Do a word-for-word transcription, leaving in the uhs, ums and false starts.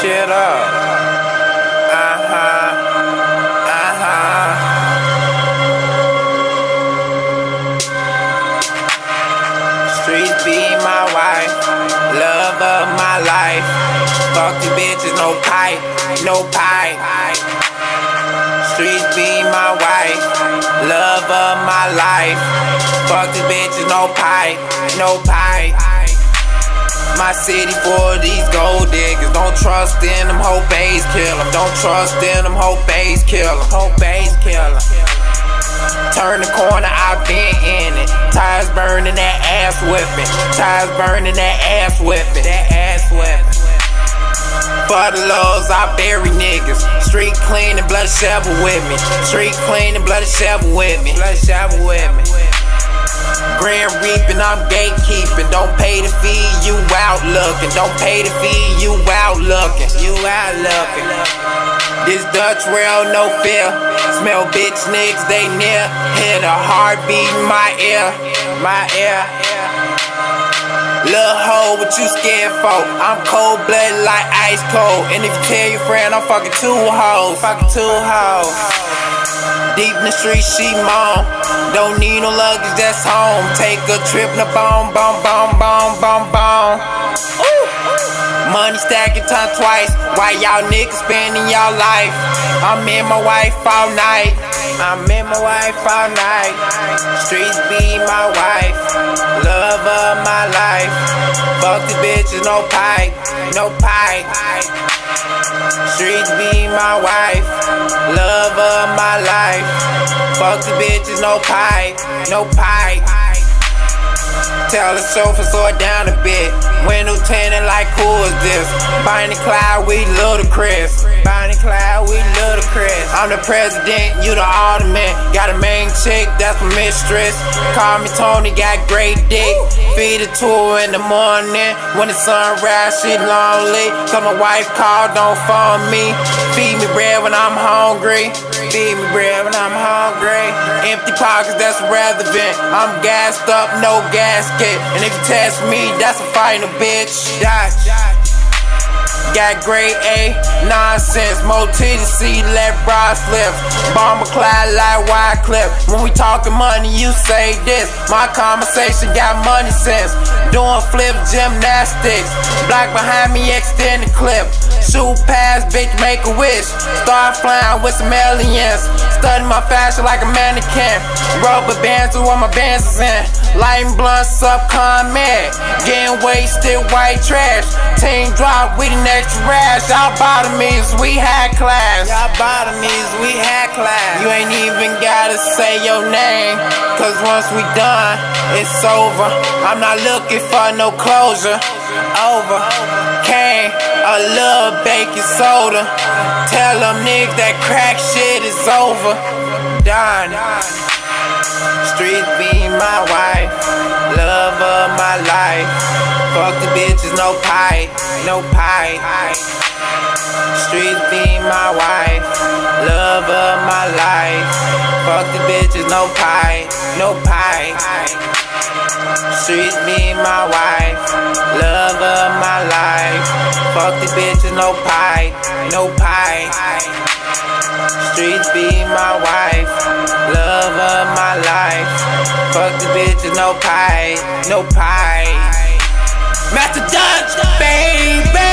shit up. Uh-huh. Uh-huh. Streets be my wife, love of my life. Fuck these bitches, no pipe, no pipe. Streets be my wife, love of my life. Fuck these bitches, no pipe, no pipe. My city for these gold diggers. Don't trust in them, hope base kill them. Don't trust in them, hope base kill them. Hope base kill them. Turn the corner, I've been in it. Tires burning, that ass whipping. Tires burning, that ass whipping. That ass whipping. For the laws, I bury niggas. Street clean and blood shovel with me. Street clean and blood shovel with me. Blood shovel with me. Grand reaping, I'm gatekeeping. Don't pay to feed, you out looking. Don't pay to feed, you out looking. You out looking. This Dutch rail, no fear. Smell bitch niggas, they near. Hear the heartbeat in my ear. My ear. Lil' hoe, what you scared for? I'm cold blooded like ice cold. And if you tell your friend, I'm fucking two hoes. Fucking two hoes. Deep in the street, she mom. Don't need no luggage, that's home. Take a trip, na boom, boom, boom, boom, boom, boom. Ooh. Money stacking time twice. Why y'all niggas spending y'all life? I'm in my wife all night. I'm in my wife all night. Streets be my wife, love of my life. Fuck the bitches, no pipe, no pipe. Streets be my wife, love of my life. Fuck the bitches, no pipe, no pipe. Tell the sofa slow it down a bit. Window tinted like who is this? Bonnie Clyde, we ludicrous. Bonnie Clyde, we ludicrous. I'm the president, you the alderman. Got a main chick, that's my mistress. Call me Tony, got great dick. Feed it to her in the morning. When the sun rise, she lonely. Cause my wife called, don't phone me. Feed me bread when I'm hungry. Feed me bread when I'm hungry. Empty pockets, that's irrelevant. I'm gassed up, no gasket. And if you test me, that's a final bitch. Dodge. Got grade A, nonsense. More titties, see, let bra slip. Bomber Clyde like Wycliffe. When we talking money, you say this. My conversation got money sense. Doing flip gymnastics. Block behind me, extend the clip. Shoot past, bitch, make a wish. Start flying with some aliens. Study my fashion like a mannequin. Rubber bands to what my bands is in. Lighting blunts up, comment. Getting wasted, white trash. Team drop, we the next rash. Y'all bottomies, we high class. Y'all bottomies, we high class. You ain't even gotta say your name. Cause once we done, it's over. I'm not looking for no closure. Over. Came a little baking soda. Tell them niggas that crack shit is over. Done. Streets be my wife, love of my life. Fuck the bitches, no pipe, no pipe. Streets be my wife, love of my life. Fuck the bitches, no pipe, no pipe. Streets be my wife, love of my life. Fuck the bitches, no pipe, no pipe. Streets be my wife, love of my life. Fuck the bitches, no pipe, no pipe. Master Dutch, baby.